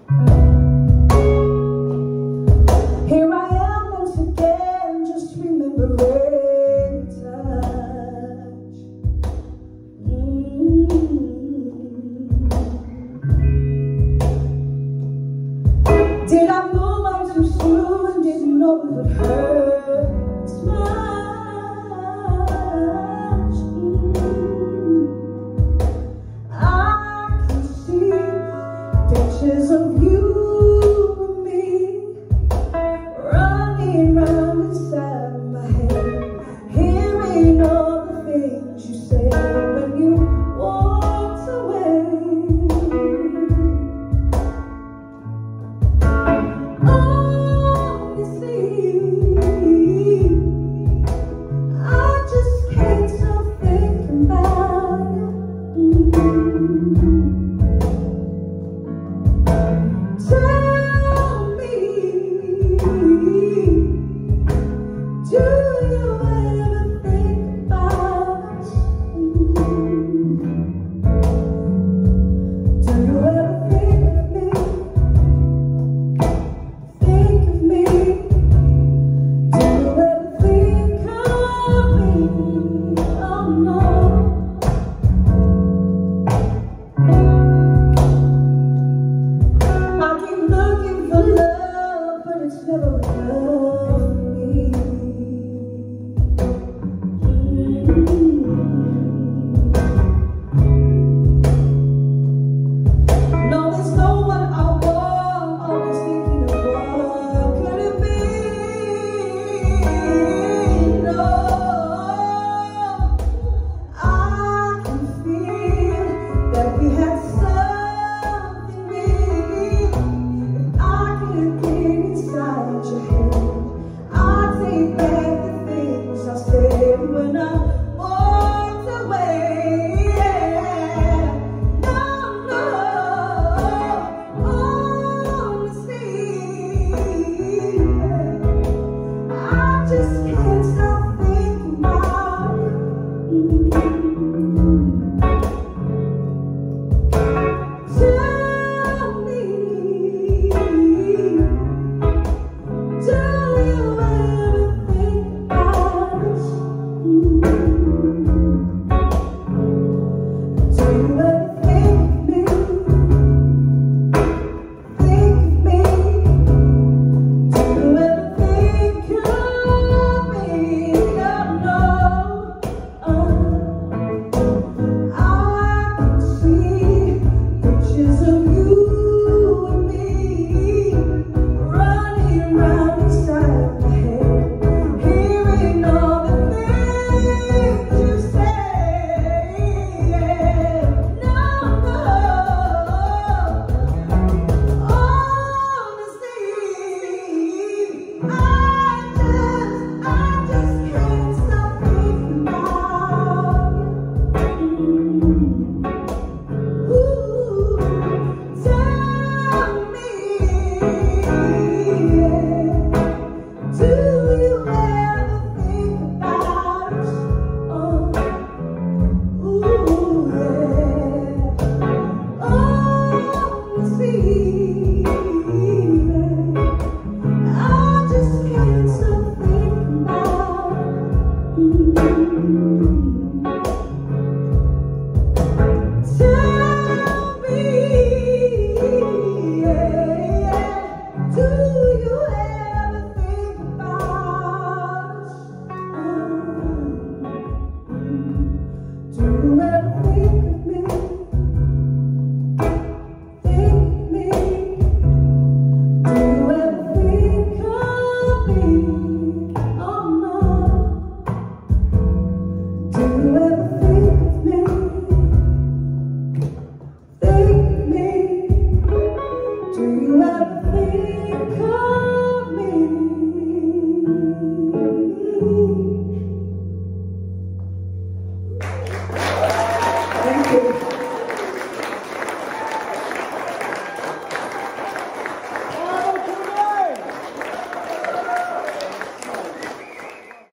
Here I am once again, just remembering touch. Did I move on too soon? Didn't know it would hurt this much. I can see pictures of you and me running round inside my head, hearing all the things you said when you walked away. Honestly, I just can't stop thinking about you.